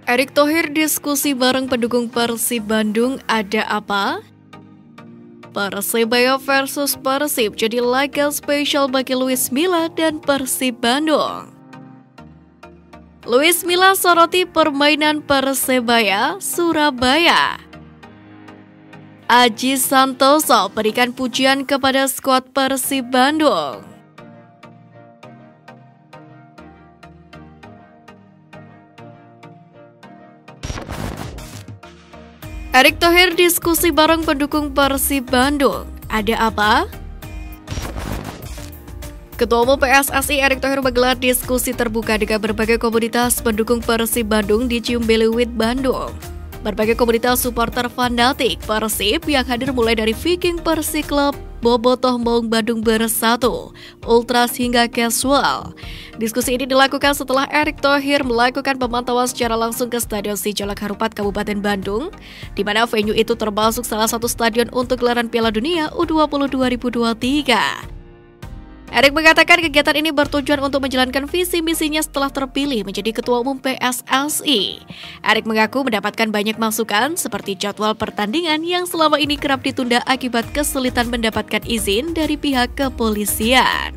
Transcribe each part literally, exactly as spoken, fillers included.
Erick Thohir diskusi bareng pendukung Persib Bandung, ada apa? Persebaya versus Persib jadi laga spesial bagi Luis Milla dan Persib Bandung. Luis Milla soroti permainan Persebaya Surabaya. Aji Santoso berikan pujian kepada skuad Persib Bandung. Erick Thohir diskusi bareng pendukung Persib Bandung, ada apa? Ketua Umum P S S I Erick Thohir menggelar diskusi terbuka dengan berbagai komunitas pendukung Persib Bandung di Ciumbeleuit, Bandung. Berbagai komunitas supporter fanatik Persib yang hadir mulai dari Viking Persik Club, Bobotoh Maung Bandung Bersatu, Ultras hingga casual. Diskusi ini dilakukan setelah Erick Thohir melakukan pemantauan secara langsung ke Stadion Sijalak Harupat Kabupaten Bandung, di mana venue itu termasuk salah satu stadion untuk gelaran Piala Dunia U dua puluh dua ribu dua puluh tiga. Erick mengatakan kegiatan ini bertujuan untuk menjalankan visi misinya setelah terpilih menjadi Ketua Umum P S S I. Erick mengaku mendapatkan banyak masukan seperti jadwal pertandingan yang selama ini kerap ditunda akibat kesulitan mendapatkan izin dari pihak kepolisian.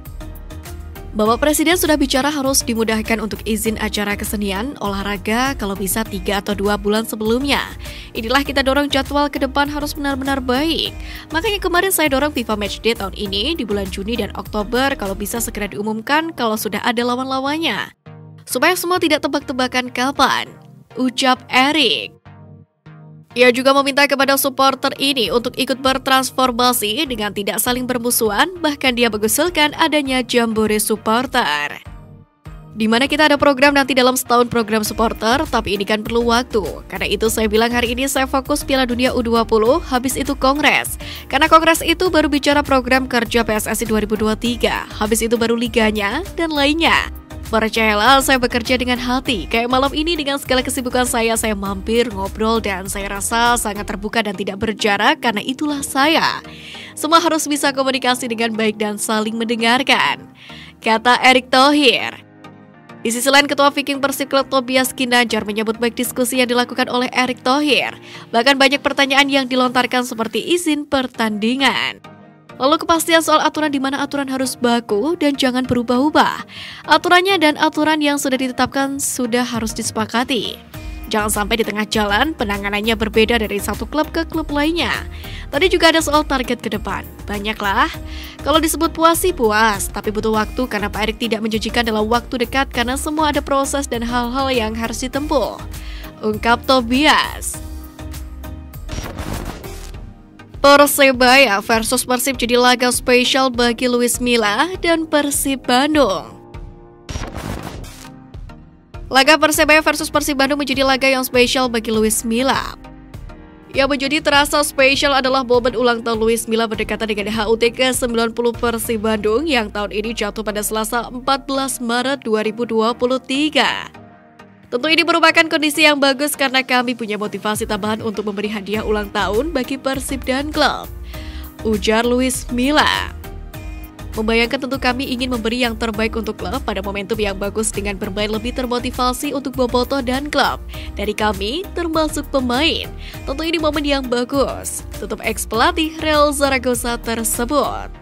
Bapak Presiden sudah bicara harus dimudahkan untuk izin acara kesenian, olahraga kalau bisa tiga atau dua bulan sebelumnya. Inilah kita dorong jadwal ke depan harus benar-benar baik. Makanya kemarin saya dorong FIFA Matchday tahun ini di bulan Juni dan Oktober kalau bisa segera diumumkan kalau sudah ada lawan-lawannya. Supaya semua tidak tebak-tebakan kapan, ucap Erick. Ia juga meminta kepada supporter ini untuk ikut bertransformasi dengan tidak saling bermusuhan, bahkan dia mengusulkan adanya jambore supporter. Di mana kita ada program nanti dalam setahun program supporter, tapi ini kan perlu waktu. Karena itu saya bilang hari ini saya fokus Piala Dunia U dua puluh, habis itu Kongres. Karena Kongres itu baru bicara program kerja P S S I dua ribu dua puluh tiga, habis itu baru liganya dan lainnya. Percayalah, saya bekerja dengan hati. Kayak malam ini dengan segala kesibukan saya, saya mampir, ngobrol, dan saya rasa sangat terbuka dan tidak berjarak karena itulah saya. Semua harus bisa komunikasi dengan baik dan saling mendengarkan, kata Erick Thohir. Di sisi lain, Ketua Viking Persik Club Tobias Ginanjar menyebut baik diskusi yang dilakukan oleh Erick Thohir. Bahkan banyak pertanyaan yang dilontarkan seperti izin pertandingan. Lalu kepastian soal aturan di mana aturan harus baku dan jangan berubah-ubah. Aturannya dan aturan yang sudah ditetapkan sudah harus disepakati. Jangan sampai di tengah jalan penanganannya berbeda dari satu klub ke klub lainnya. Tadi juga ada soal target ke depan. Banyaklah. Kalau disebut puas sih puas, tapi butuh waktu karena Pak Erick tidak menjanjikan dalam waktu dekat karena semua ada proses dan hal-hal yang harus ditempuh, ungkap Tobias. Persebaya versus Persib jadi laga spesial bagi Luis Milla dan Persib Bandung. Laga Persebaya versus Persib Bandung menjadi laga yang spesial bagi Luis Milla. Yang menjadi terasa spesial adalah momen ulang tahun Luis Milla berdekatan dengan H U T ke sembilan puluh Persib Bandung yang tahun ini jatuh pada Selasa empat belas Maret dua ribu dua puluh tiga. Tentu ini merupakan kondisi yang bagus karena kami punya motivasi tambahan untuk memberi hadiah ulang tahun bagi Persib dan klub, ujar Luis Milla. Membayangkan tentu kami ingin memberi yang terbaik untuk klub pada momentum yang bagus dengan bermain lebih termotivasi untuk Bobotoh dan klub. Dari kami, termasuk pemain. Tentu ini momen yang bagus. Tutup eks pelatih Real Zaragoza tersebut.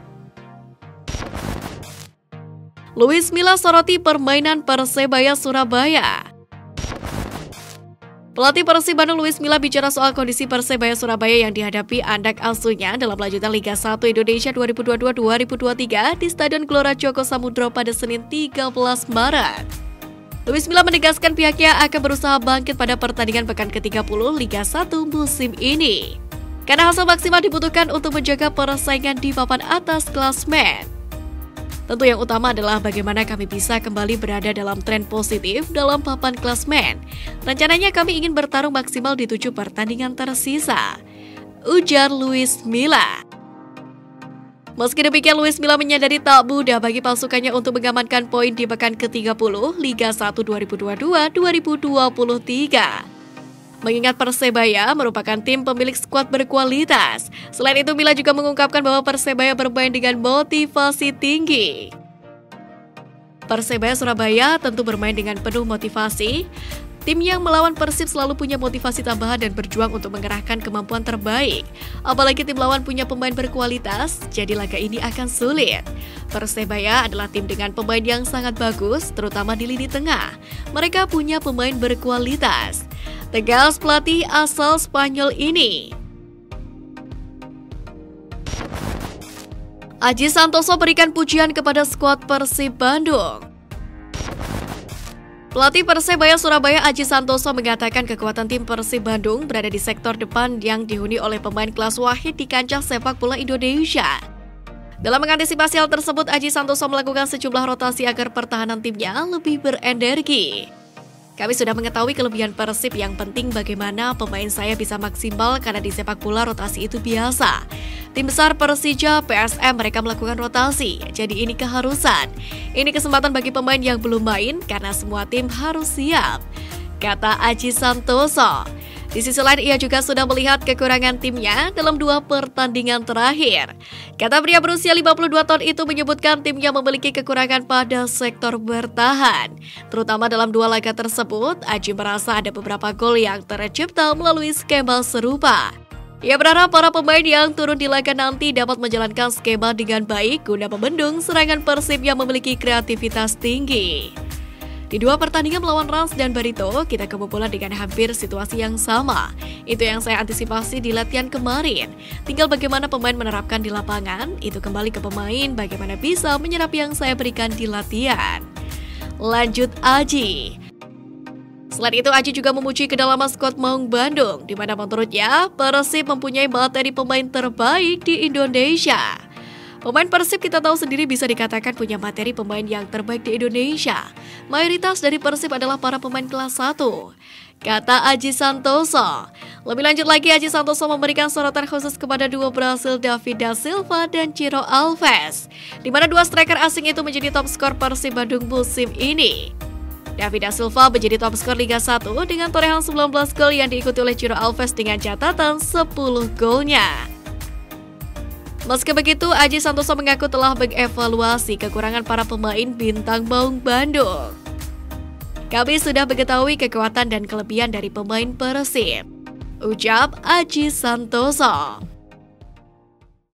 Luis Milla soroti permainan Persebaya Surabaya. Pelatih Persib Bandung Luis Milla bicara soal kondisi Persebaya Surabaya yang dihadapi anak asuhnya dalam lanjutan Liga satu Indonesia dua ribu dua puluh dua dua ribu dua puluh tiga di Stadion Gelora Joko Samudro pada Senin tiga belas Maret. Luis Milla menegaskan pihaknya akan berusaha bangkit pada pertandingan pekan ke tiga puluh Liga satu musim ini. Karena hasil maksimal dibutuhkan untuk menjaga persaingan di papan atas klasmen. Tentu yang utama adalah bagaimana kami bisa kembali berada dalam tren positif dalam papan klasmen. Rencananya kami ingin bertarung maksimal di tujuh pertandingan tersisa, ujar Luis Milla. Meski demikian, Luis Milla menyadari tak mudah bagi pasukannya untuk mengamankan poin di pekan ke tiga puluh Liga satu dua ribu dua puluh dua dua ribu dua puluh tiga. Mengingat Persebaya merupakan tim pemilik skuad berkualitas. Selain itu, Milla juga mengungkapkan bahwa Persebaya bermain dengan motivasi tinggi. Persebaya Surabaya tentu bermain dengan penuh motivasi. Tim yang melawan Persib selalu punya motivasi tambahan dan berjuang untuk mengerahkan kemampuan terbaik. Apalagi tim lawan punya pemain berkualitas, jadi laga ini akan sulit. Persebaya adalah tim dengan pemain yang sangat bagus, terutama di lini tengah. Mereka punya pemain berkualitas. Tegas pelatih asal Spanyol ini. Aji Santoso berikan pujian kepada skuad Persib Bandung. Pelatih Persebaya Surabaya Aji Santoso mengatakan kekuatan tim Persib Bandung berada di sektor depan yang dihuni oleh pemain kelas wahid di kancah sepak bola Indonesia. Dalam mengantisipasi hal tersebut, Aji Santoso melakukan sejumlah rotasi agar pertahanan timnya lebih berenergi. Kami sudah mengetahui kelebihan Persib, yang penting bagaimana pemain saya bisa maksimal karena di sepak bola rotasi itu biasa. Tim besar Persija, P S M mereka melakukan rotasi, jadi ini keharusan. Ini kesempatan bagi pemain yang belum main karena semua tim harus siap, kata Aji Santoso. Di sisi lain, ia juga sudah melihat kekurangan timnya dalam dua pertandingan terakhir. Kata pria berusia lima puluh dua tahun itu menyebutkan timnya memiliki kekurangan pada sektor bertahan. Terutama dalam dua laga tersebut, Aji merasa ada beberapa gol yang tercipta melalui skema serupa. Ia berharap para pemain yang turun di laga nanti dapat menjalankan skema dengan baik guna membendung serangan Persib yang memiliki kreativitas tinggi. Di dua pertandingan melawan Rans dan Barito, kita kebobolan dengan hampir situasi yang sama. Itu yang saya antisipasi di latihan kemarin. Tinggal bagaimana pemain menerapkan di lapangan, itu kembali ke pemain bagaimana bisa menyerap yang saya berikan di latihan. Lanjut Aji. Selain itu, Aji juga memuji kedalaman skuad Maung Bandung, di mana menurutnya Persib mempunyai materi pemain terbaik di Indonesia. Pemain Persib kita tahu sendiri bisa dikatakan punya materi pemain yang terbaik di Indonesia. Mayoritas dari Persib adalah para pemain kelas satu, kata Aji Santoso. Lebih lanjut lagi, Aji Santoso memberikan sorotan khusus kepada duo Brasil David da Silva dan Ciro Alves, di mana dua striker asing itu menjadi top skor Persib Bandung musim ini. David da Silva menjadi top skor Liga satu dengan torehan sembilan belas gol yang diikuti oleh Ciro Alves dengan catatan sepuluh golnya. Meski begitu, Aji Santoso mengaku telah mengevaluasi kekurangan para pemain bintang Maung Bandung. Kami sudah mengetahui kekuatan dan kelebihan dari pemain Persib, ucap Aji Santoso.